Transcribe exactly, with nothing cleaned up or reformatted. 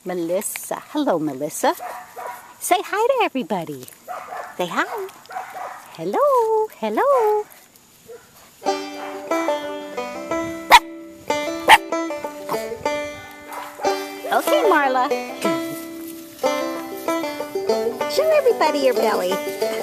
Melissa. Hello, Melissa. Say hi to everybody. Say hi. Hello. Hello. Okay, Marla. Show everybody your belly.